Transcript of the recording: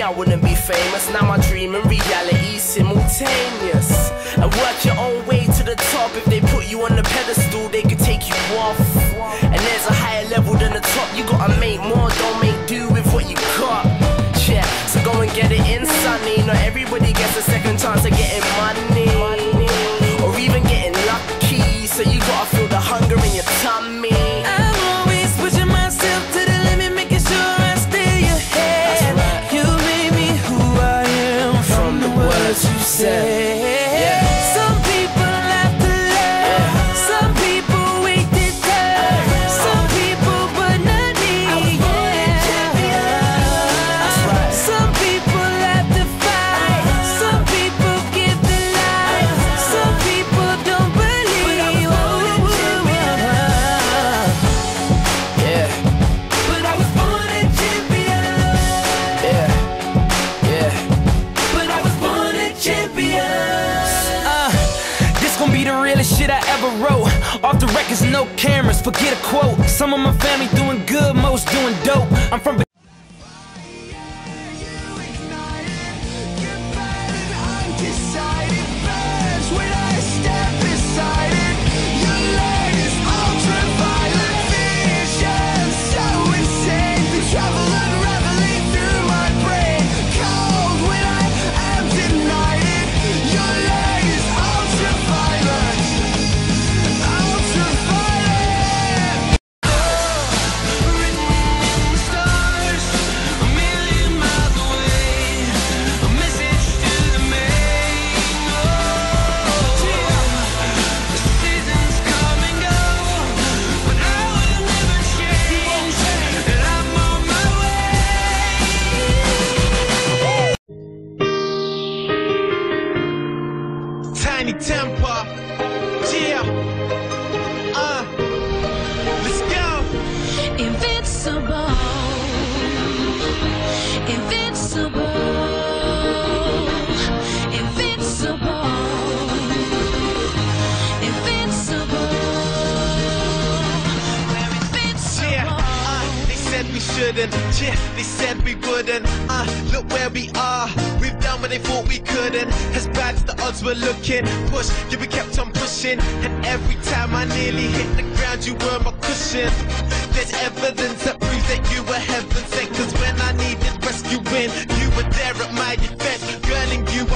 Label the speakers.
Speaker 1: I wouldn't be famous. Now my dream and reality simultaneous. And work your own way to the top. If they put you on the pedestal, they could take you off. And there's a higher level than the top. You gotta make more, don't make do with what you got. Yeah, so go and get it in, sonny. Not everybody gets a second chance of getting money, or even getting lucky. So you gotta feel the hunger in your tummy.
Speaker 2: I'm always pushing myself to the limit, making sure I stay ahead. Right. You made me who I am from the words you said. Some people have to learn, some people wait to turn, some people but not me. Some people have to fight, some people give the life, some people don't believe. But I was born a champion. But I was born a champion. This gon' be the realest shit I ever wrote. Off the records, no cameras, forget a quote. Some of my family doing good, most doing dope. I'm from Tiny Temper, yeah, let's go.
Speaker 3: Invincible, invincible, invincible, invincible. We're invincible.
Speaker 4: Yeah, they said we shouldn't, yeah, they said we wouldn't. Look where we are, we've done what they thought we couldn't. As bad as the odds were looking, push, yeah, we kept on pushing. And every time I nearly hit the ground, you were my cushion. There's evidence that proves that you were heaven sent. Cause when I needed rescuing, you were there at my defense. Girl, and you